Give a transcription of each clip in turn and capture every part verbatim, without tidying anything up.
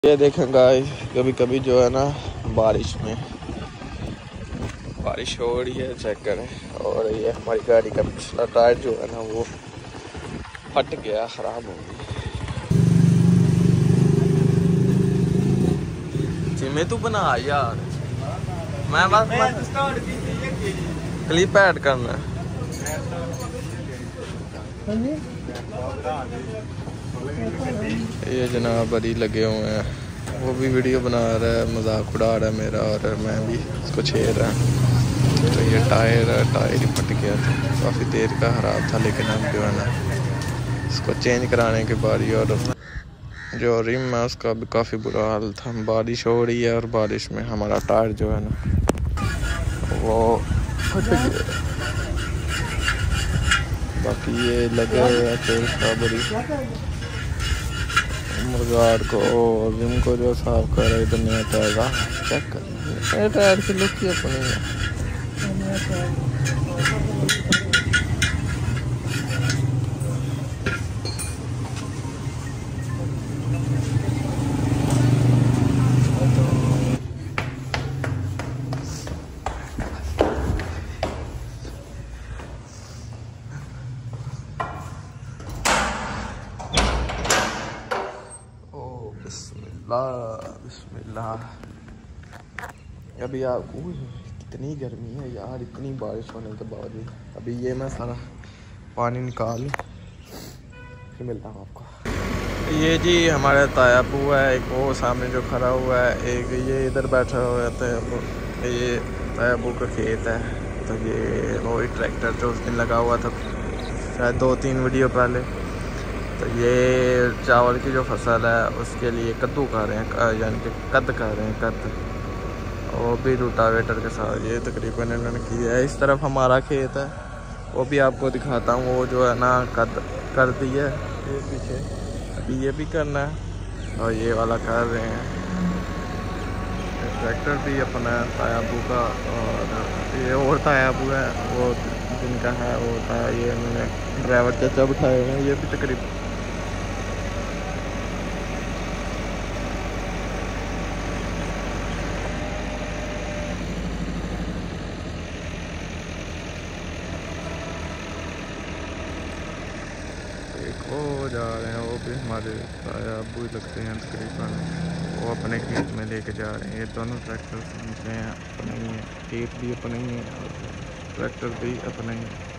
ये देखें गाइस, कभी कभी जो है ना बारिश में बारिश हो रही है, चेक करें। और ये हमारी गाड़ी का पिछला टायर जो है ना वो फट गया, खराब हो गई। जिम्मे तू बना यार, मैं बस क्लिप ऐड करना है। ये जनाब अली लगे हुए हैं, वो भी वीडियो बना रहा है, मजाक उड़ा रहा है मेरा, और मैं भी इसको छेड़ रहा हूँ। तो ये टायर टायर ही फट गया था, काफ़ी देर का ख़राब था, लेकिन हम जो है ना इसको चेंज कराने के बाद ही, और जो रिम है उसका भी काफ़ी बुरा हाल था। बारिश हो रही है और बारिश में हमारा टायर जो है ना वो फट गया। बाकी ये लगे हुए हैं तेल स्ट्रॉबेरी मुर्गार को, रिम को जो साफ कर रहे, तो नया टायर का चेक कर, टायर की लुक ही अपनी है। बिस्मिल्लाह बिस्मिल्लाह। अभी आप कितनी गर्मी है यार, इतनी बारिश होने के बावजूद। अभी ये मैं सारा पानी निकाल फिर मिलता हूँ आपको। ये जी हमारा तायाबू है, एक वो सामने जो खड़ा हुआ है, एक ये इधर बैठा हुआ है तायाबू। ये तायाबू का खेत है। तो ये वही ट्रैक्टर जो उस दिन लगा हुआ था शायद दो तीन वीडियो पहले। तो ये चावल की जो फसल है उसके लिए कद्दू कर रहे हैं, यानी कि कद कर रहे हैं, कद। वो भी रोटावेटर के साथ ये तकरीबन इन्होंने किया है। इस तरफ हमारा खेत है, वो भी आपको दिखाता हूँ। वो जो है ना कद कर दिया है ये पीछे, अभी ये भी करना है और ये वाला कर रहे हैं। ट्रैक्टर भी अपना तायाबू का, और ये और तायाबू है वो जिनका है वो था, ये उन्होंने ड्राइवर चाचा बिठाए हुए हैं। ये भी तकरीबन वो जा रहे हैं, वो भी हमारे तायाबू लगते हैं तकरीबन। वो अपने खेत में लेके जा रहे हैं। ये दोनों ट्रैक्टर उनके हैं, अपने ही हैं, खेत भी अपने ही है और ट्रैक्टर भी अपने ही है।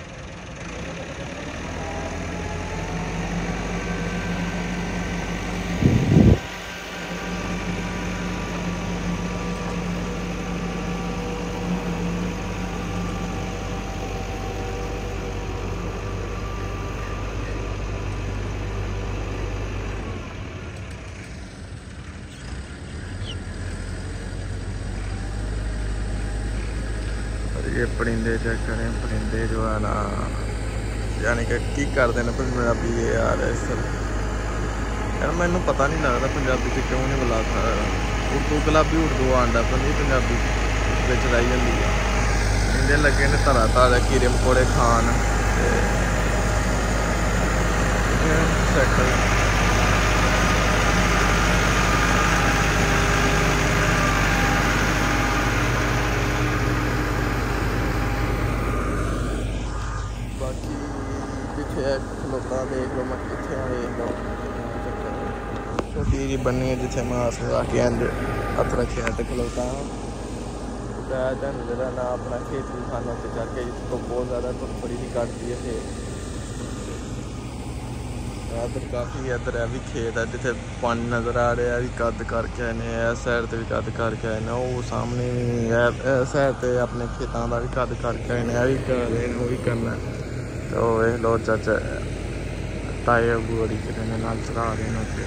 ये परिंदे चेक करें, परिंदे जो है ना यानी कि की करते हैं पंजाबी ये यार इस तरह यार, मैनू पता नहीं लगता पंजाबी से क्यों नहीं बुलाता। उर्दू गुलाबी उर्दू आंडा पर नहीं पंजाबी बिच रही जाती है। परिंदे लगे ने धरा धारा कीड़े मकोड़े खान चेक। खलोता देख लो, मैं कितने देख लो छोटी जी बनी है जिथे मास के हथ रखे तो खलोता जरा ना अपना खेत भी खाना से जाके जिसको बहुत ज़्यादा तो बड़ी ही काटती है खेत। इधर काफ़ी इधर है भी खेत है जिथे पानी नज़र आ रहा है, भी कद करके आए ने, सैड से भी कद करके आए ने, वो सामने सैड से अपने खेतों का भी कद करके आए ने, भी कर रहे हैं, वो भी करना है। तो ये लो चाचा ताया बुआड़ी कितने नाल चला रहे हैं।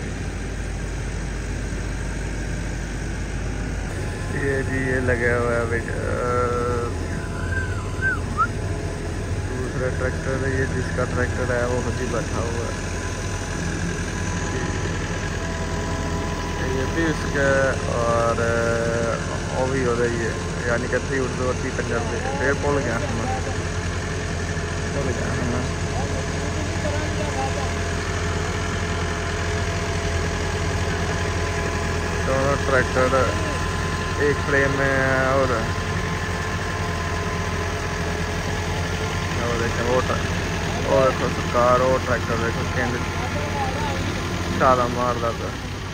ये जी ये लगे हुआ है दूसरा ट्रैक्टर, ये जिसका ट्रैक्टर है वो खुद ही बैठा हुआ है। ये भी इसका और वो भी हो रही है, यानी कि अद्धी उर्दू अद्धी पंजाबी। फिर भूल गया मैं भूल गया मैं ट्रैक्टर एक फ्रेम में है। और देखें वो और देखो सरकार वो ट्रैक्टर देखो केंद्र छाला मारता था,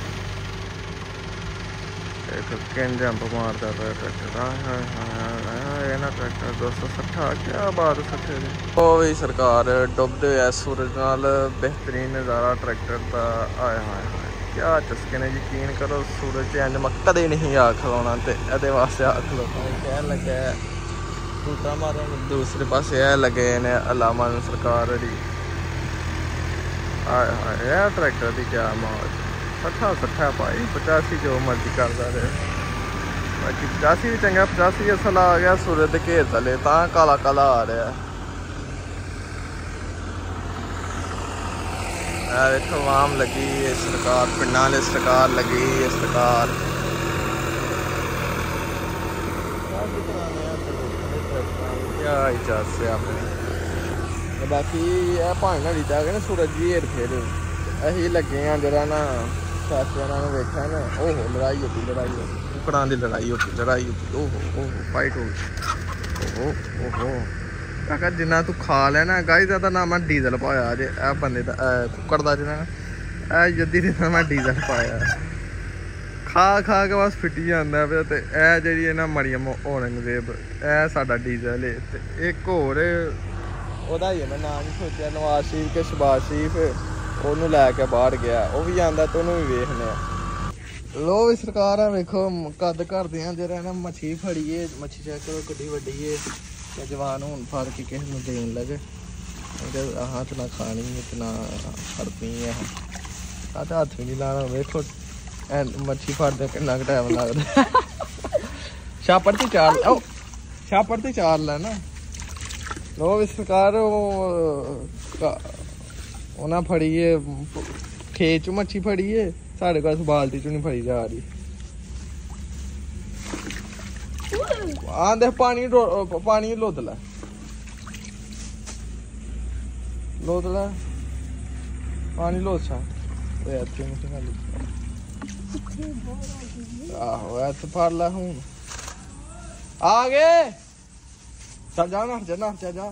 देखो केंद्र जंप मारता था ट्रैक्टर। ये ना ट्रैक्टर दो सौ सट्ठा क्या बात सट्ठे दी। वो भी सरकार डुबते हुए सूरज नाल बेहतरीन नज़ारा ट्रैक्टर का आया हाय हाय क्या चस्के ने। यकीन करो सूरज इंज मैं कदे नहीं आ खलोना तो ये वास्ते आ खलोना कह लगे टूटा मारन। दूसरे पास यह लगे ने अलामा सरकार दी हाय हाय यह ट्रैक्टर की क्या मौज। सट्ठा सट्ठा भाई पचासी जो मर्जी करता रहे बाकी पचासी भी चंगा। पचासी असल आ गया सूरज के घेर तले ता काला काला आ रहा है। देखो आवाम लगी है सरकार पिंडा ने सरकार लगी है सरकार। क्या इजाजत से आपने बाकी यह पानी ना लीता गया ना सूरज जी हेर फेर अही लगे हैं जरा ना शास्त्रिया वेखा ना ओहो लड़ाई होती लड़ाई होती कुकड़ां की लड़ाई होती लड़ाई होती ओहो ओहो फाइट हो गई ओहो ओहो काका जिन्ना तू खा लेना गाई का ना मैं डीजल पाया जे ए बंदे का कुकड़ का जिन्ना ए जद्दी ने मैं डीजल पाया खा खा के बस फिटी जाता पे। तो यह जी ना मरियम औरंगजेब ए साडा डीजल है। तो एक होर ओहदा ही मैं नाम नहीं सोचा नवाज शरीफ के शबाज शरीफ ओनू लैके बाहर गया वो भी आंदा तो उन्होंने भी वेखने। लो भी सरकार है वेखो कद करते हैं जरा ना मच्छी फड़ीए मच्छी चेक करो किड्डी वड्डी है ते जवान हूँ फड़ के किसी को देन लगे अहाँ तो ना खानी है तो ना फड़नी है तो हथ भी नहीं लाना। वेखो मच्छी फड़ते कितना टाइम लगता छापड़ ते चार ओ छापड़ ते चार लेना। लो भी सरकार उन्हें फड़ी है खेत चू मच्छी फड़ी है साढ़े पास बाल्टी चू नहीं फड़ी जा रही। आंदे पानी पानी लोदला लोदला पानी लोसा आहो ऐसे फड़ ला हूं आ गए चल जा ना जा ना जा।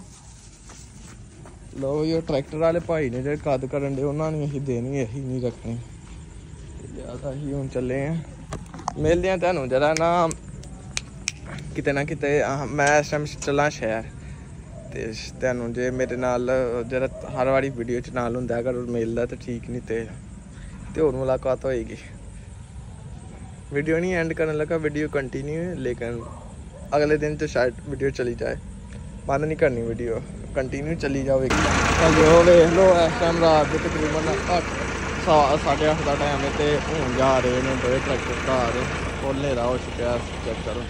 लो ये ट्रैक्टर वाले भाई ने जो कद करन दे उन्होंने अं देनी अही नहीं रखनी लिहाजा अं हूँ चले हैं मिलते हैं तुहानू जरा ना किते ना किते। मैं इस टाइम चला शहर तो तुहानू जे मेरे नाल जरा हर वारी वीडियो च नाल हुंदा अगर मिलदा तो ठीक नहीं तो ते होर मुलाकात होएगी। वीडियो नहीं एंड करने लगा वीडियो कंटिन्यू है लेकिन अगले दिन तो शायद वीडियो चली जाए बंद नहीं करनी वीडियो कंटिन्यू चली जाओ। चलो वेख लो इस टाइम रात के तकरीबन साढ़े अठ का टाइम है तो हूँ जा रहे हैं दो ट्रैक्टर घर और न्हेरा हो चुका चेक करो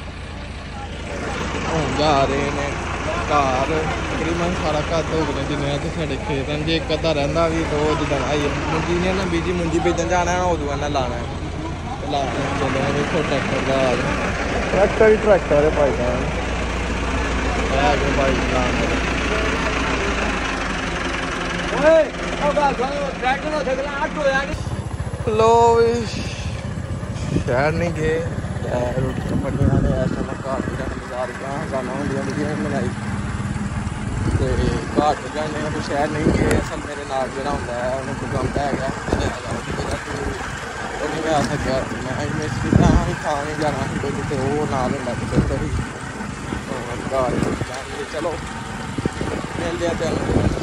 हूँ जा रहे हैं घर तकरीबन सारा घर हो गया जिन्हें तो साढ़े खेत हैं जे एक अद्धा रहा भी तो जिदा आई मुंजी ने ना बीजी मुंजी बेचन जाना है उदू इन्हें लाना है लाने चलो देखो ट्रैक्टर का ट्रैक्टर ही ट्रैक्टर है भाई साहब भाई लो शहर नहीं गए रोटियां बड़िया ने इस टाइम घर गुजारियां गाना होंदियां बनाई तो घर जाने तो शहर नहीं गए असल मेरे नाल जो होंगे उन्हें कोई कम है नहीं आ सकिया मैं मिस्त्री भी खा नहीं जाना कोई कितने वो नाल होंगे तो फिर घर चलो मिलते हैं।